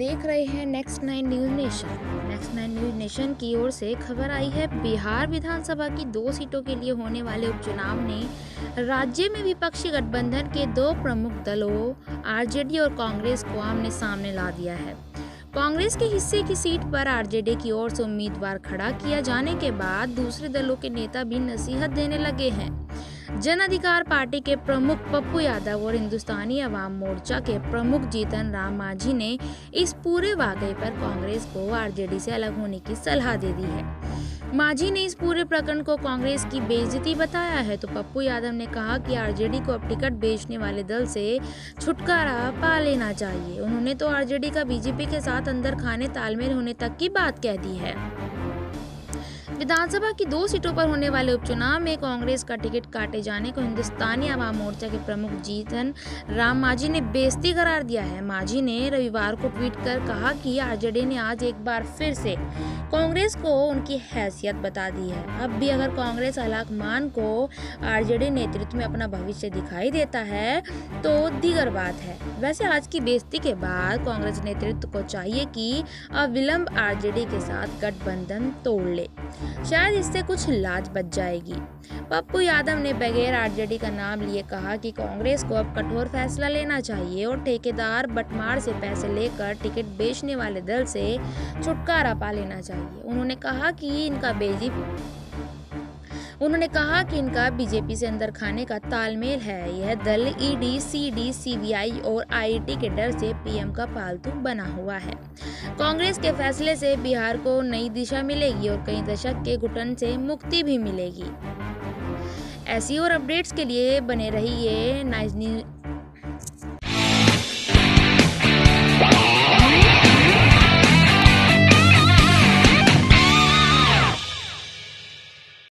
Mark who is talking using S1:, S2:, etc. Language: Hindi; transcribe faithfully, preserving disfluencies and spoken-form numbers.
S1: देख रहे हैं next nine news nation. Next nine news nation की ओर से खबर आई है, बिहार विधानसभा की दो सीटों के लिए होने वाले उपचुनाव ने राज्य में विपक्षी गठबंधन के दो प्रमुख दलों आरजेडी और कांग्रेस को आमने सामने ला दिया है। कांग्रेस के हिस्से की सीट पर आरजेडी की ओर से उम्मीदवार खड़ा किया जाने के बाद दूसरे दलों के नेता भी नसीहत देने लगे हैं। जन अधिकार पार्टी के प्रमुख पप्पू यादव और हिंदुस्तानी अवाम मोर्चा के प्रमुख जीतन राम मांझी ने इस पूरे वाकये पर कांग्रेस को आरजेडी से अलग होने की सलाह दे दी है। मांझी ने इस पूरे प्रकरण को कांग्रेस की बेइज्जती बताया है तो पप्पू यादव ने कहा कि आरजेडी को अब टिकट बेचने वाले दल से छुटकारा पा लेना चाहिए। उन्होंने तो आरजेडी का बीजेपी के साथ अंदर खाने तालमेल होने तक की बात कह दी है। विधानसभा की दो सीटों पर होने वाले उपचुनाव में कांग्रेस का टिकट काटे जाने को हिंदुस्तानी अवाम मोर्चा के प्रमुख जीतन राम मांझी ने बेइज्जती करार दिया है। मांझी ने रविवार को ट्वीट कर कहा कि आरजेडी ने आज एक बार फिर से कांग्रेस को उनकी हैसियत बता दी है। अब भी अगर कांग्रेस अलाकमान को आरजेडी नेतृत्व में अपना भविष्य दिखाई देता है तो दीगर बात है। वैसे आज की बेइज्जती के बाद कांग्रेस नेतृत्व को चाहिए कि अविलंब आरजेडी के साथ गठबंधन तोड़ ले, शायद इससे कुछ लाज बच जाएगी। पप्पू यादव ने बगैर आरजेडी का नाम लिए कहा कि कांग्रेस को अब कठोर फैसला लेना चाहिए और ठेकेदार बंटवार से पैसे लेकर टिकट बेचने वाले दल से छुटकारा पा लेना चाहिए। उन्होंने कहा कि इनका बीजेपी उन्होंने कहा कि इनका बीजेपी से अंदर खाने का तालमेल है। यह दल ईडी, सीडी, सीबीआई और आईटी के डर से पीएम का पालतू बना हुआ है। कांग्रेस के फैसले से बिहार को नई दिशा मिलेगी और कई दशक के घुटन से मुक्ति भी मिलेगी। ऐसी और अपडेट्स के लिए बने रहिए